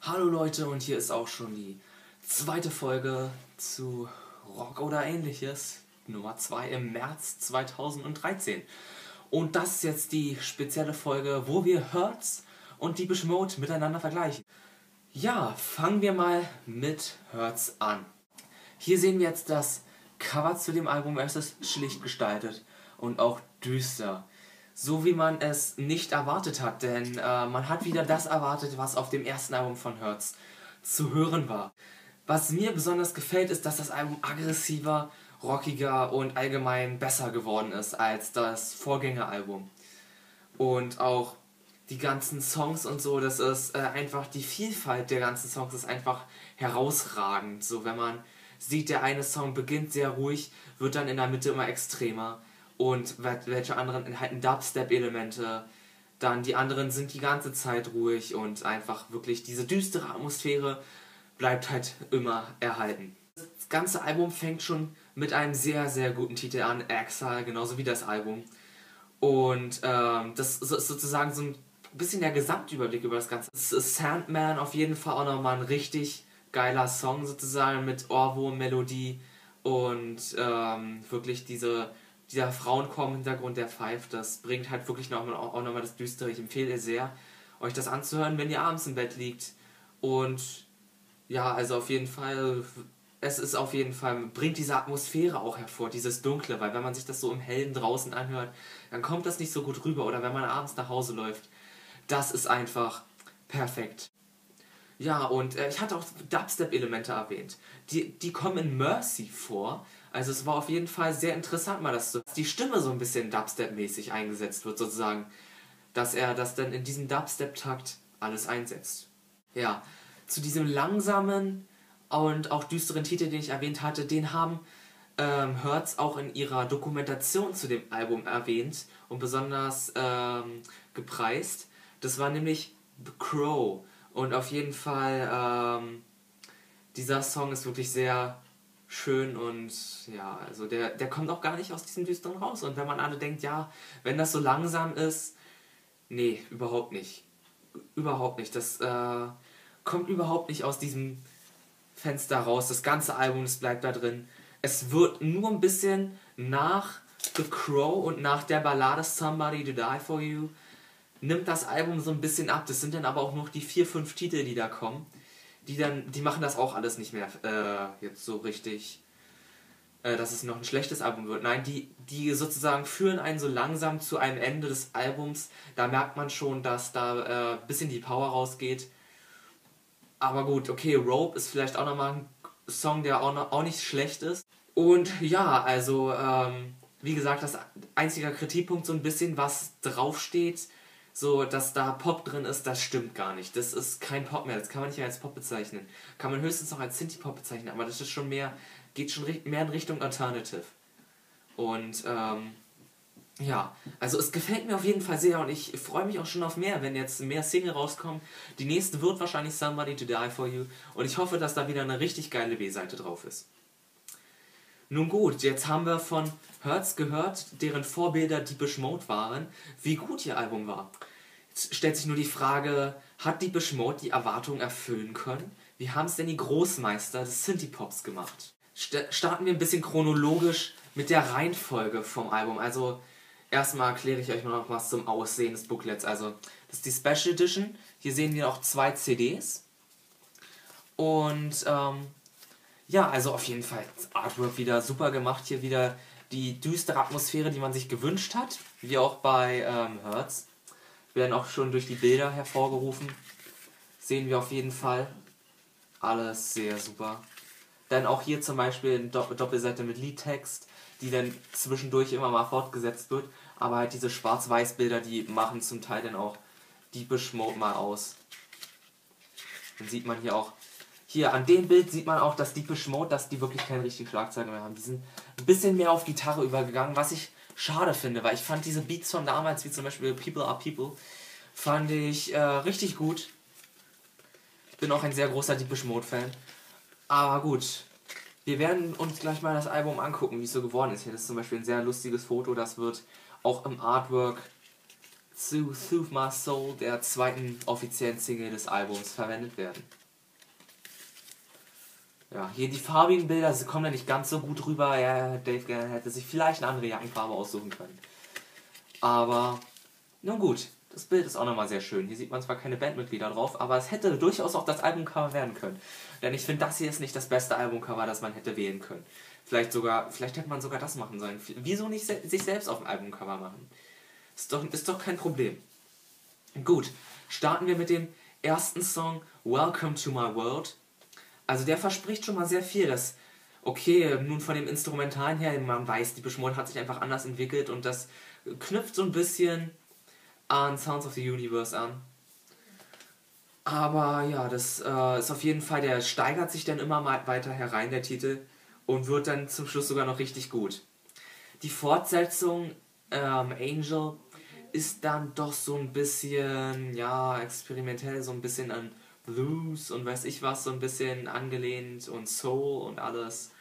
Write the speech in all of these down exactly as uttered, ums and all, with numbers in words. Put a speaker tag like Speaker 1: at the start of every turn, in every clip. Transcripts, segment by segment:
Speaker 1: Hallo Leute, und hier ist auch schon die zweite Folge zu Rock oder Ähnliches, Nummer zwei im März zweitausenddreizehn. Und das ist jetzt die spezielle Folge, wo wir Hurts und Depeche Mode miteinander vergleichen. Ja, fangen wir mal mit Hurts an. Hier sehen wir jetzt das Cover zu dem Album. Es ist schlicht gestaltet und auch düster. So wie man es nicht erwartet hat, denn äh, man hat wieder das erwartet, was auf dem ersten Album von Hurts zu hören war. Was mir besonders gefällt, ist, dass das Album aggressiver, rockiger und allgemein besser geworden ist als das Vorgängeralbum. Und auch die ganzen Songs und so, das ist äh, einfach, die Vielfalt der ganzen Songs ist einfach herausragend. So, wenn man sieht, der eine Song beginnt sehr ruhig, wird dann in der Mitte immer extremer. Und welche anderen enthalten Dubstep-Elemente. Dann die anderen sind die ganze Zeit ruhig und einfach wirklich diese düstere Atmosphäre bleibt halt immer erhalten. Das ganze Album fängt schon mit einem sehr, sehr guten Titel an, Exile, genauso wie das Album. Und ähm, das ist sozusagen so ein bisschen der Gesamtüberblick über das Ganze. Das ist Sandman auf jeden Fall auch nochmal ein richtig geiler Song sozusagen mit Ohrwurm, Melodie und ähm, wirklich diese dieser Frauenchor im Hintergrund, der pfeift, das bringt halt wirklich noch mal, auch nochmal das Düstere. Ich empfehle sehr, euch das anzuhören, wenn ihr abends im Bett liegt. Und ja, also auf jeden Fall, es ist auf jeden Fall, bringt diese Atmosphäre auch hervor, dieses Dunkle, weil wenn man sich das so im Hellen draußen anhört, dann kommt das nicht so gut rüber. Oder wenn man abends nach Hause läuft, das ist einfach perfekt. Ja, und äh, ich hatte auch Dubstep-Elemente erwähnt. Die, die kommen in Mercy vor. Also es war auf jeden Fall sehr interessant, mal dass so, die Stimme so ein bisschen Dubstep-mäßig eingesetzt wird, sozusagen. Dass er das dann in diesem Dubstep-Takt alles einsetzt. Ja, zu diesem langsamen und auch düsteren Titel, den ich erwähnt hatte, den haben ähm, Hurts auch in ihrer Dokumentation zu dem Album erwähnt und besonders ähm, gepreist. Das war nämlich The Crow. Und auf jeden Fall, ähm, dieser Song ist wirklich sehr schön und ja, also der, der kommt auch gar nicht aus diesem Düsteren raus. Und wenn man alle denkt, ja, wenn das so langsam ist, nee, überhaupt nicht. Überhaupt nicht. Das äh, kommt überhaupt nicht aus diesem Fenster raus. Das ganze Album, das bleibt da drin. Es wird nur ein bisschen nach The Crow und nach der Ballade Somebody to Die For You nimmt das Album so ein bisschen ab. Das sind dann aber auch noch die vier, fünf Titel, die da kommen. Die dann, die machen das auch alles nicht mehr äh, jetzt so richtig, äh, dass es noch ein schlechtes Album wird. Nein, die, die sozusagen führen einen so langsam zu einem Ende des Albums. Da merkt man schon, dass da äh, ein bisschen die Power rausgeht. Aber gut, okay, Rope ist vielleicht auch nochmal ein Song, der auch, noch, auch nicht schlecht ist. Und ja, also, ähm, wie gesagt, das einzige Kritikpunkt so ein bisschen, was draufsteht, so, dass da Pop drin ist, das stimmt gar nicht. Das ist kein Pop mehr, das kann man nicht mehr als Pop bezeichnen. Kann man höchstens noch als Synthie-Pop bezeichnen, aber das ist schon mehr, geht schon mehr in Richtung Alternative. Und, ähm, ja, also es gefällt mir auf jeden Fall sehr und ich freue mich auch schon auf mehr, wenn jetzt mehr Single rauskommen. Die nächste wird wahrscheinlich Somebody to Die For You und ich hoffe, dass da wieder eine richtig geile B-Seite drauf ist. Nun gut, jetzt haben wir von Hurts gehört, deren Vorbilder Depeche Mode waren, wie gut ihr Album war. Jetzt stellt sich nur die Frage, hat Depeche Mode die Erwartungen erfüllen können? Wie haben es denn die Großmeister des Synthie-Pops gemacht? St- starten wir ein bisschen chronologisch mit der Reihenfolge vom Album. Also erstmal erkläre ich euch mal noch was zum Aussehen des Booklets. Also das ist die Special Edition. Hier sehen wir auch zwei C Ds. Und ähm, ja, also auf jeden Fall das Artwork wieder super gemacht. Hier wieder die düstere Atmosphäre, die man sich gewünscht hat. Wie auch bei ähm, Hurts. Werden auch schon durch die Bilder hervorgerufen. Sehen wir auf jeden Fall. Alles sehr super. Dann auch hier zum Beispiel eine Dopp- Doppelseite mit Liedtext, die dann zwischendurch immer mal fortgesetzt wird. Aber halt diese Schwarz-Weiß-Bilder, die machen zum Teil dann auch Depeche Mode mal aus. Dann sieht man hier auch, hier an dem Bild sieht man auch, dass Depeche Mode, dass die wirklich keinen richtigen Schlagzeuger mehr haben. Die sind ein bisschen mehr auf Gitarre übergegangen, was ich schade finde, weil ich fand diese Beats von damals, wie zum Beispiel People Are People, fand ich äh, richtig gut. Ich bin auch ein sehr großer Depeche Mode Fan. Aber gut, wir werden uns gleich mal das Album angucken, wie es so geworden ist. Hier ist zum Beispiel ein sehr lustiges Foto, das wird auch im Artwork zu Soothe My Soul, der zweiten offiziellen Single des Albums, verwendet werden. Ja, hier die farbigen Bilder, sie kommen ja nicht ganz so gut rüber. Ja, Dave Gahan hätte sich vielleicht eine andere Jackenfarbe aussuchen können. Aber, nun gut, das Bild ist auch nochmal sehr schön. Hier sieht man zwar keine Bandmitglieder drauf, aber es hätte durchaus auch das Albumcover werden können. Denn ich finde, das hier ist nicht das beste Albumcover, das man hätte wählen können. Vielleicht sogar, vielleicht hätte man sogar das machen sollen. Wieso nicht se- sich selbst auf dem Albumcover machen? Ist doch, ist doch kein Problem. Gut, starten wir mit dem ersten Song, Welcome to My World. Also der verspricht schon mal sehr viel, dass, okay, nun von dem Instrumentalen her, man weiß, die Mode hat sich einfach anders entwickelt und das knüpft so ein bisschen an Sounds of the Universe an. Aber ja, das äh, ist auf jeden Fall, der steigert sich dann immer mal weiter herein, der Titel, und wird dann zum Schluss sogar noch richtig gut. Die Fortsetzung, ähm, Angel, ist dann doch so ein bisschen, ja, experimentell, so ein bisschen an Blues und weiß ich was, so ein bisschen angelehnt und Soul und alles.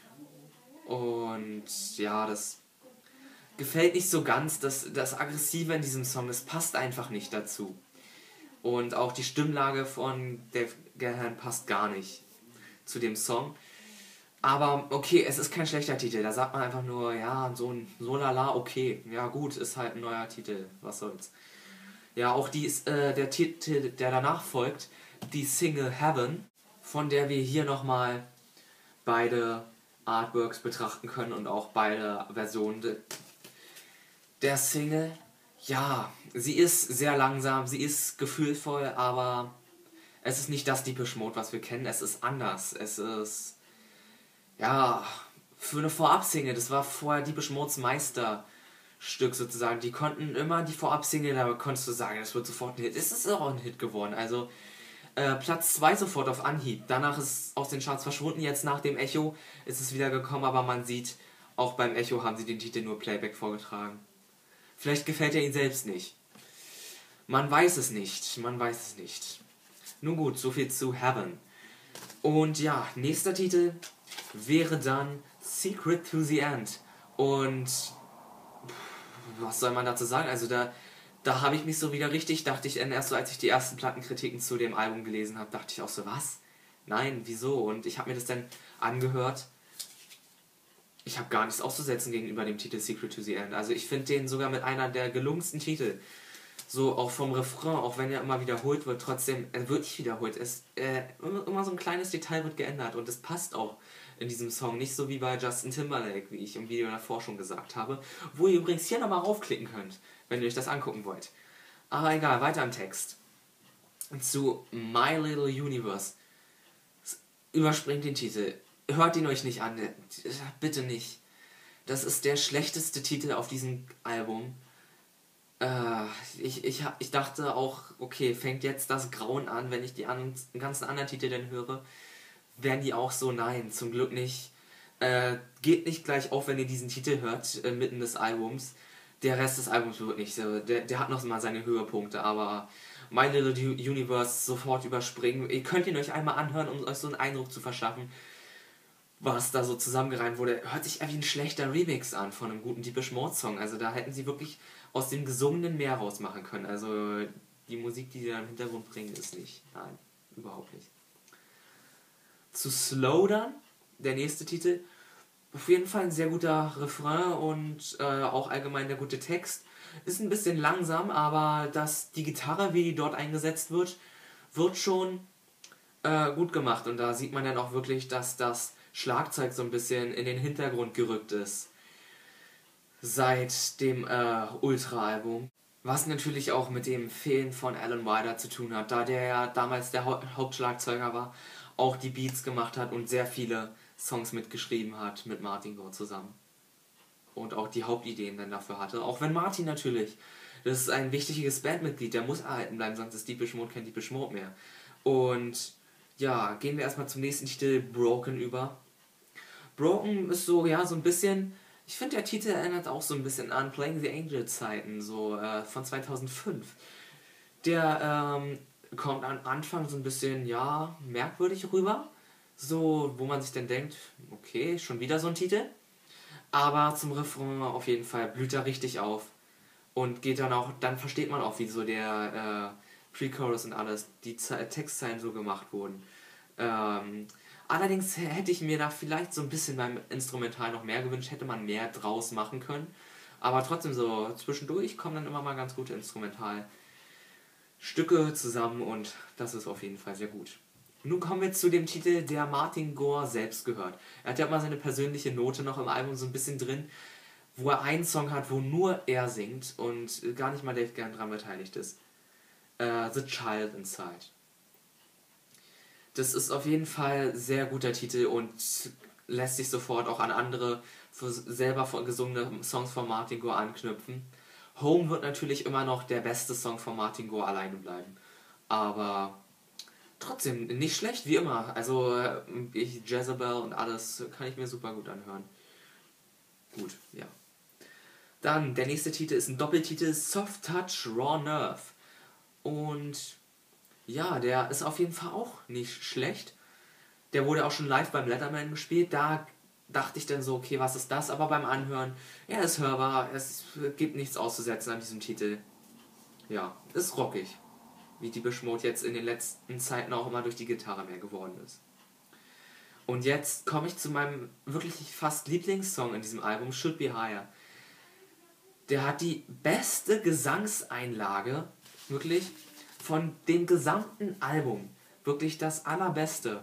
Speaker 1: Und ja, das gefällt nicht so ganz, das, das Aggressive in diesem Song, das passt einfach nicht dazu. Und auch die Stimmlage von Dave Gahan passt gar nicht zu dem Song. Aber okay, es ist kein schlechter Titel, da sagt man einfach nur, ja, so ein so lala, okay, ja gut, ist halt ein neuer Titel, was soll's. Ja, auch die, äh, der Titel, der danach folgt, die Single Heaven, von der wir hier nochmal beide Artworks betrachten können und auch beide Versionen de- der Single. Ja, sie ist sehr langsam, sie ist gefühlvoll, aber es ist nicht das Depeche Mode, was wir kennen, es ist anders. Es ist, ja, für eine Vorab-Single, das war vorher Depeche Modes Meisterstück sozusagen. Die konnten immer die Vorab-Single, da konntest du sagen, das wird sofort ein Hit. Es ist auch ein Hit geworden, also Äh, Platz zwei sofort auf Anhieb. Danach ist es aus den Charts verschwunden. Jetzt nach dem Echo ist es wieder gekommen, aber man sieht, auch beim Echo haben sie den Titel nur Playback vorgetragen. Vielleicht gefällt er ihnen selbst nicht. Man weiß es nicht. Man weiß es nicht. Nun gut, soviel zu Heaven. Und ja, nächster Titel wäre dann Secret to the End. Und was soll man dazu sagen? Also da Da habe ich mich so wieder richtig, dachte ich, erst so, als ich die ersten Plattenkritiken zu dem Album gelesen habe, dachte ich auch so, was? Nein, wieso? Und ich habe mir das dann angehört. Ich habe gar nichts auszusetzen gegenüber dem Titel Secret to the End. Also ich finde den sogar mit einer der gelungensten Titel. So auch vom Refrain, auch wenn er immer wiederholt wird, trotzdem, er wird nicht wiederholt. Es, äh, immer, immer so ein kleines Detail wird geändert und es passt auch in diesem Song. Nicht so wie bei Justin Timberlake, wie ich im Video davor schon gesagt habe. Wo ihr übrigens hier nochmal raufklicken könnt, wenn ihr euch das angucken wollt. Aber egal, weiter im Text. Zu My Little Universe. Überspringt den Titel. Hört ihn euch nicht an. Bitte nicht. Das ist der schlechteste Titel auf diesem Album. Äh, ich, ich, ich dachte auch, okay, fängt jetzt das Grauen an, wenn ich die an, ganzen anderen Titel dann höre. Werden die auch so? Nein, zum Glück nicht. Äh, geht nicht gleich auf, wenn ihr diesen Titel hört, äh, mitten des Albums. Der Rest des Albums wird nicht so. Der, der hat noch mal seine Höhepunkte, aber My Little Universe sofort überspringen. Ihr könnt ihn euch einmal anhören, um euch so einen Eindruck zu verschaffen, was da so zusammengereimt wurde. Hört sich wie ein schlechter Remix an von einem guten Depeche Mode Song. Also da hätten sie wirklich aus dem Gesungenen mehr rausmachen können. Also die Musik, die sie da im Hintergrund bringen, ist nicht. Nein, überhaupt nicht. Zu Slow dann, der nächste Titel. Auf jeden Fall ein sehr guter Refrain und äh, auch allgemein der gute Text. Ist ein bisschen langsam, aber das, die Gitarre, wie die dort eingesetzt wird, wird schon äh, gut gemacht. Und da sieht man dann auch wirklich, dass das Schlagzeug so ein bisschen in den Hintergrund gerückt ist. Seit dem äh, Ultra-Album. Was natürlich auch mit dem Fehlen von Alan Wilder zu tun hat, da der ja damals der Hau- Hauptschlagzeuger war, auch die Beats gemacht hat und sehr viele Songs mitgeschrieben hat mit Martin Gore zusammen. Und auch die Hauptideen dann dafür hatte. Auch wenn Martin natürlich, das ist ein wichtiges Bandmitglied, der muss erhalten bleiben, sonst ist Depeche Mode kein Depeche Mode mehr. Und ja, gehen wir erstmal zum nächsten Titel, Broken, über. Broken ist so, ja, so ein bisschen, ich finde der Titel erinnert auch so ein bisschen an Playing the Angel Zeiten, so äh, von zweitausendfünf. Der ähm, kommt am Anfang so ein bisschen, ja, merkwürdig rüber. So, wo man sich dann denkt, okay, schon wieder so ein Titel. Aber zum Refrain auf jeden Fall blüht er richtig auf. Und geht dann auch, dann versteht man auch, wie so der äh, Pre-Chorus und alles, die Z Textzeilen so gemacht wurden. Ähm, allerdings hätte ich mir da vielleicht so ein bisschen beim Instrumental noch mehr gewünscht, hätte man mehr draus machen können. Aber trotzdem so zwischendurch kommen dann immer mal ganz gute Instrumentalstücke zusammen und das ist auf jeden Fall sehr gut. Nun kommen wir zu dem Titel, der Martin Gore selbst gehört. Er hat ja immer seine persönliche Note noch im Album so ein bisschen drin, wo er einen Song hat, wo nur er singt und gar nicht mal Dave Gahan dran beteiligt ist. Uh, The Child Inside. Das ist auf jeden Fall ein sehr guter Titel und lässt sich sofort auch an andere für selber gesungene Songs von Martin Gore anknüpfen. Home wird natürlich immer noch der beste Song von Martin Gore alleine bleiben. Aber trotzdem nicht schlecht, wie immer. Also ich, Jezebel und alles kann ich mir super gut anhören. Gut, ja. Dann, der nächste Titel ist ein Doppeltitel, Soft Touch Raw Nerve. Und ja, der ist auf jeden Fall auch nicht schlecht. Der wurde auch schon live beim Letterman gespielt. Da dachte ich dann so, okay, was ist das? Aber beim Anhören, ja, ist hörbar. Es gibt nichts auszusetzen an diesem Titel. Ja, ist rockig. Wie Depeche Mode jetzt in den letzten Zeiten auch immer durch die Gitarre mehr geworden ist. Und jetzt komme ich zu meinem wirklich fast Lieblingssong in diesem Album, Should Be Higher. Der hat die beste Gesangseinlage, wirklich, von dem gesamten Album. Wirklich das allerbeste.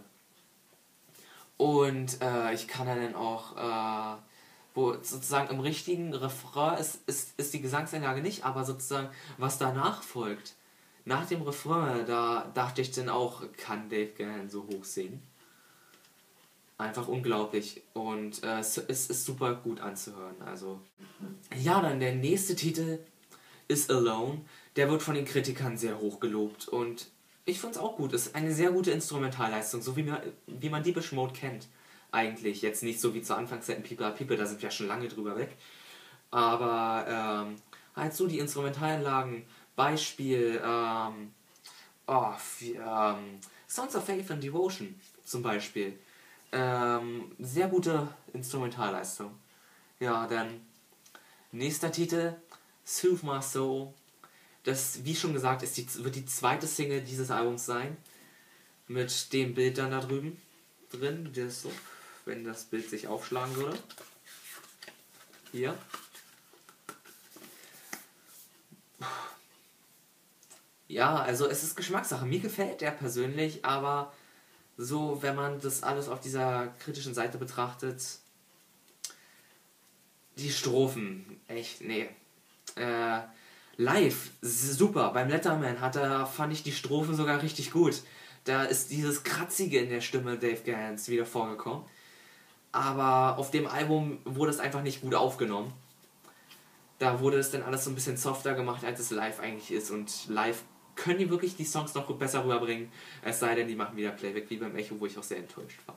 Speaker 1: Und äh, ich kann dann auch, äh, wo sozusagen im richtigen Refrain ist, ist, ist die Gesangseinlage nicht, aber sozusagen, was danach folgt. Nach dem Refrain, da dachte ich dann auch, kann Dave Gahan so hoch singen? Einfach unglaublich. Und äh, es, es ist super gut anzuhören. Also. Ja, dann der nächste Titel ist Alone. Der wird von den Kritikern sehr hoch gelobt. Und ich finde es auch gut. Es ist eine sehr gute Instrumentalleistung, so wie man, wie man Depeche Mode kennt. Eigentlich. Jetzt nicht so wie zur Anfangszeiten People Are People, da sind wir ja schon lange drüber weg. Aber ähm, halt so die Instrumentaleinlagen. Beispiel ähm, oh, wie, ähm, Songs of Faith and Devotion zum Beispiel. Ähm, sehr gute Instrumentalleistung. Ja, dann nächster Titel, Soothe My Soul. Das, wie schon gesagt, ist die, wird die zweite Single dieses Albums sein. Mit dem Bild dann da drüben drin. Das so, wenn das Bild sich aufschlagen würde. Hier. Ja, also es ist Geschmackssache. Mir gefällt der persönlich, aber so, wenn man das alles auf dieser kritischen Seite betrachtet, die Strophen, echt, nee. Äh, live, super. Beim Letterman hat er, fand ich die Strophen sogar richtig gut. Da ist dieses Kratzige in der Stimme Dave Gahans wieder vorgekommen. Aber auf dem Album wurde es einfach nicht gut aufgenommen. Da wurde es dann alles so ein bisschen softer gemacht, als es live eigentlich ist. Und live können die wirklich die Songs noch besser rüberbringen. Es sei denn, die machen wieder Playback wie beim Echo, wo ich auch sehr enttäuscht war.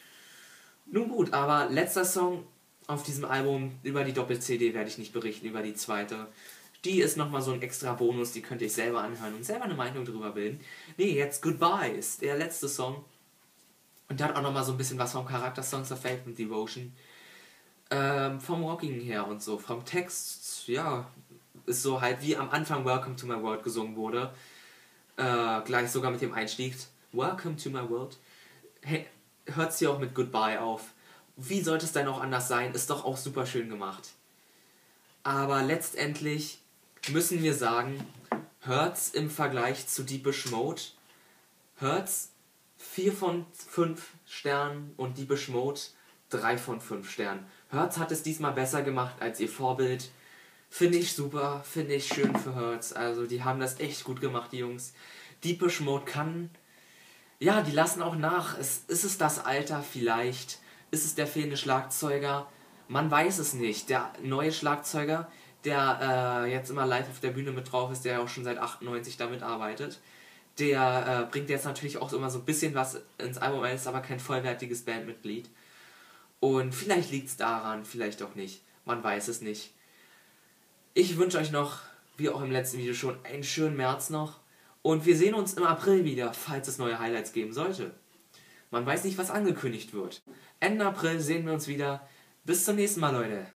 Speaker 1: Nun gut, aber letzter Song auf diesem Album, über die Doppel-C D werde ich nicht berichten, über die zweite. Die ist nochmal so ein extra Bonus, die könnt ihr selber anhören und selber eine Meinung drüber bilden. Nee, jetzt Goodbye ist der letzte Song. Und der hat auch nochmal so ein bisschen was vom Charakter Songs of Faith and Devotion. Ähm, vom Rocking her und so. Vom Text, ja, ist so halt wie am Anfang Welcome to My World gesungen wurde. Äh, gleich sogar mit dem Einstieg. Welcome to My World. Hey, hört sie auch mit Goodbye auf. Wie sollte es denn auch anders sein? Ist doch auch super schön gemacht. Aber letztendlich müssen wir sagen, hört's im Vergleich zu Depeche Mode, hört's vier von fünf Sternen und Depeche Mode drei von fünf Sternen. Hertz hat es diesmal besser gemacht als ihr Vorbild. Finde ich super, finde ich schön für Hertz. Also die haben das echt gut gemacht, die Jungs. Depeche Mode kann, ja, die lassen auch nach. Es, ist es das Alter vielleicht? Ist es der fehlende Schlagzeuger? Man weiß es nicht. Der neue Schlagzeuger, der äh, jetzt immer live auf der Bühne mit drauf ist, der auch schon seit achtundneunzig damit arbeitet, der äh, bringt jetzt natürlich auch immer so ein bisschen was ins Album ein, ist aber kein vollwertiges Bandmitglied. Und vielleicht liegt es daran, vielleicht auch nicht. Man weiß es nicht. Ich wünsche euch noch, wie auch im letzten Video schon, einen schönen März noch. Und wir sehen uns im April wieder, falls es neue Highlights geben sollte. Man weiß nicht, was angekündigt wird. Ende April sehen wir uns wieder. Bis zum nächsten Mal, Leute.